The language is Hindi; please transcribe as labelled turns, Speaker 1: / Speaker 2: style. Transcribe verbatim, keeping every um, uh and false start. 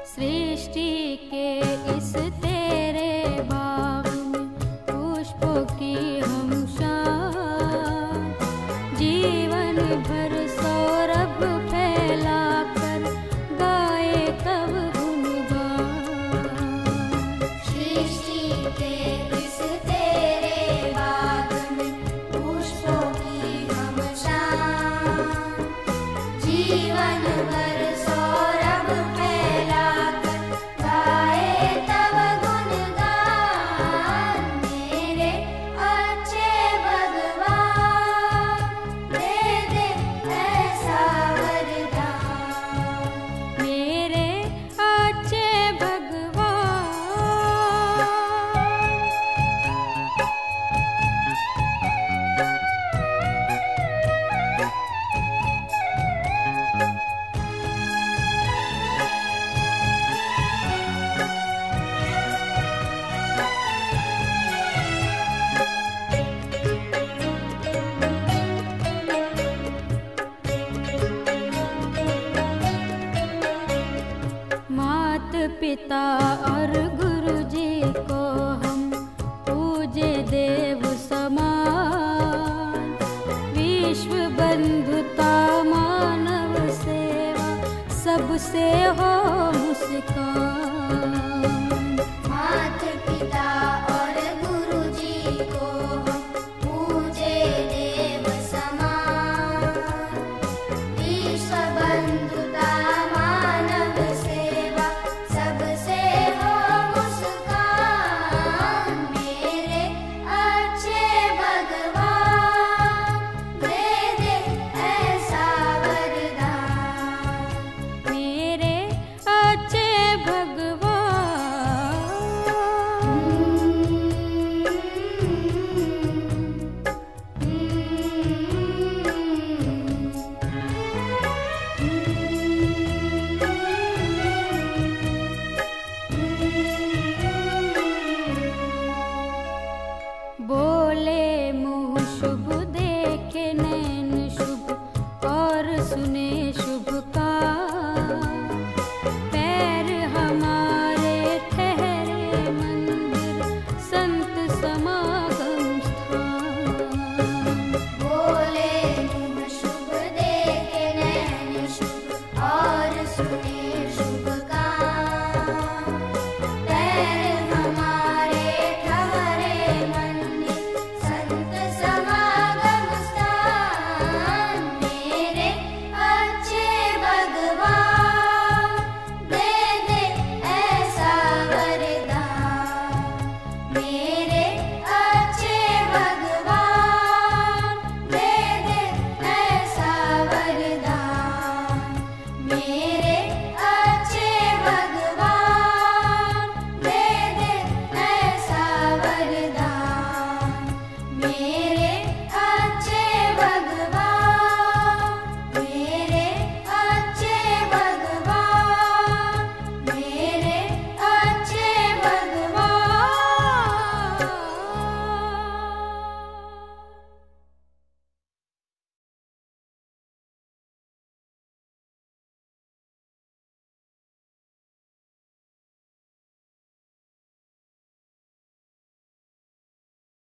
Speaker 1: सृष्टि के इस तेरे बाग में पुष्पों की हम शान, जीवन भर सौरभ फैला कर गाए तब गुणगान।
Speaker 2: सृष्टि के इस तेरे बाग में पुष्पों की हम शान, जीवन भर सौरभ फैला कर गाए तब गुणगान। मेरे अच्छे भगवान दे दे ऐसा वरदान।
Speaker 1: मेरे अच्छे भगवान। मात पिता और गुरु जी को